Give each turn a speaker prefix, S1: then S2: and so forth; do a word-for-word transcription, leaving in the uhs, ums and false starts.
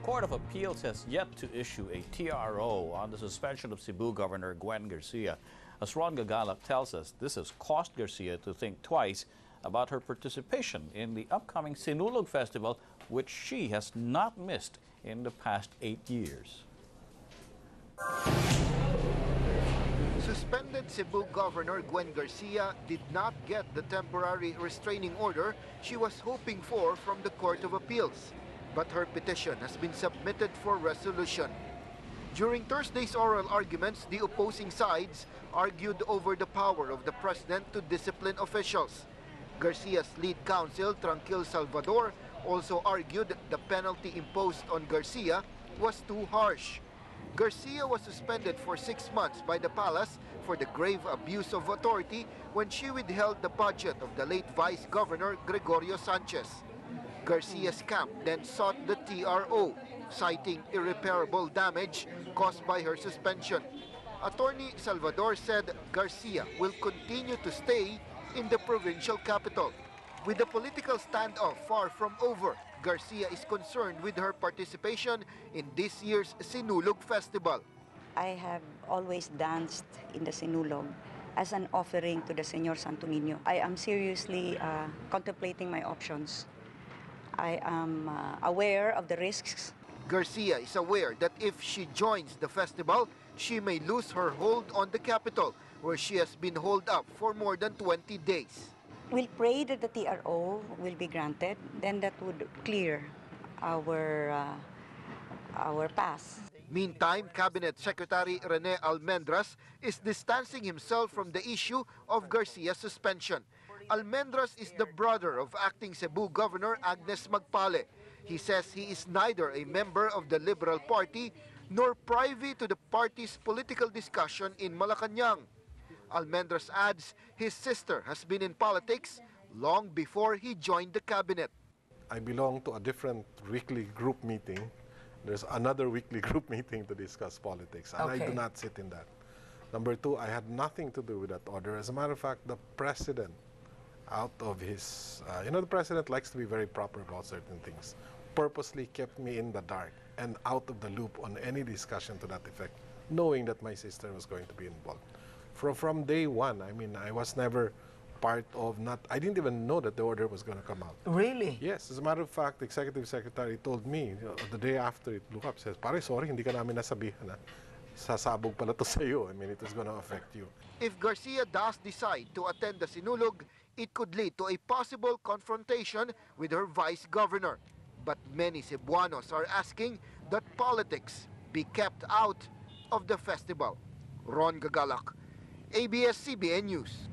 S1: Court of Appeals has yet to issue a T R O on the suspension of Cebu Governor Gwen Garcia. As Ron Gagalak tells us, this has caused Garcia to think twice about her participation in the upcoming Sinulog Festival, which she has not missed in the past eight years.
S2: Suspended Cebu Governor Gwen Garcia did not get the temporary restraining order she was hoping for from the Court of Appeals, but her petition has been submitted for resolution. During Thursday's oral arguments, the opposing sides argued over the power of the president to discipline officials. Garcia's lead counsel, Tranquil Salvador, also argued the penalty imposed on Garcia was too harsh. Garcia was suspended for six months by the palace for the grave abuse of authority when she withheld the budget of the late Vice Governor Gregorio Sanchez. Garcia's camp then sought the T R O, citing irreparable damage caused by her suspension. Attorney Salvador said Garcia will continue to stay in the provincial capital. With the political standoff far from over, Garcia is concerned with her participation in this year's Sinulog Festival.
S3: I have always danced in the Sinulog as an offering to the Señor Santo Niño. I am seriously uh, contemplating my options. I am uh, aware of the risks.
S2: Garcia is aware that if she joins the festival, she may lose her hold on the capital, where she has been holed up for more than twenty days.
S3: We'll pray that the T R O will be granted, then that would clear our, uh, our path.
S2: Meantime, Cabinet Secretary Rene Almendras is distancing himself from the issue of Garcia's suspension. Almendras is the brother of acting Cebu Governor Agnes Magpale. He says he is neither a member of the Liberal Party nor privy to the party's political discussion in Malacanang. Almendras adds his sister has been in politics long before he joined the cabinet.
S4: I belong to a different weekly group meeting. There's another weekly group meeting to discuss politics, and okay. I do not sit in that. Number two, I had nothing to do with that order. As a matter of fact, the president, out of his, uh, you know, the president likes to be very proper about certain things, purposely kept me in the dark and out of the loop on any discussion to that effect, knowing that my sister was going to be involved. From, from day one, I mean, I was never part of not, I didn't even know that the order was going to come out.
S5: Really?
S4: Yes. As a matter of fact, the executive secretary told me, you know, the day after it blew up, says, pare, sorry, hindi ka namin nasabihan na sasabog pala to sa'yo. I mean, it is going to affect you.
S2: If Garcia does decide to attend the Sinulog, it could lead to a possible confrontation with her vice governor. But many Cebuanos are asking that politics be kept out of the festival. Ron Gagalak, A B S C B N News.